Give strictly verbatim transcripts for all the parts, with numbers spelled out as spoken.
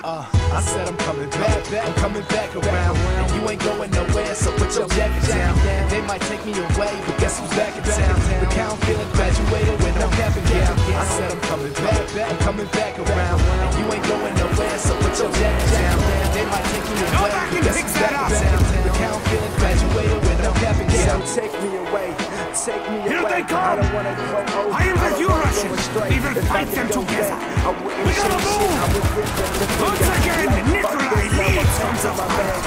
Uh, I said I'm coming back, I'm coming back around. And you ain't going nowhere, so put your jacket down. They might take me away, but guess who's back in town? The count feeling graduated with no cap and gown. I said I'm coming back, I'm coming back around. And you ain't going nowhere, so put your jacket down. They might take me away, but guess who's back in town? The count feeling graduated with no cap and gown. Take me away, take me away. Here they come! I don't wanna go over. I am the you Russians. We will fight them together. We gotta move! Once again, Nikolai leads from the front.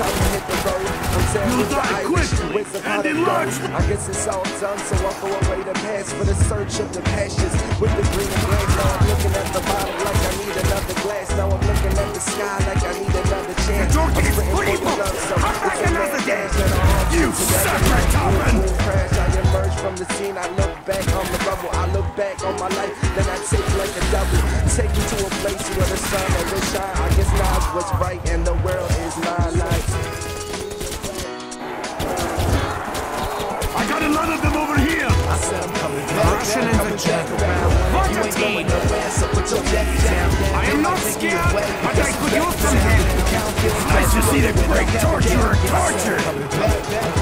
You die quickly and enlarged. I guess it's all done, so I'll go away to pass for the search of the pastures with the green grass. Now I'm looking at the bottle like I need another glass. Now I'm looking at the sky like I need another chance. The door is fully booked. Come back another day. You sucker, Topman! I emerge from the scene. I look back on the rubble. I look back on my life. Then I take like a double. Take me to a place where the sun will shine. I guess now's what's right and the world is my life. I got a lot of them over here. I said I'm coming back, Russian I'm coming back around. What You a ain't team. going nowhere, so put your jacket down. I am not scared, but I could use some help. Nice to see the great torturer tortured.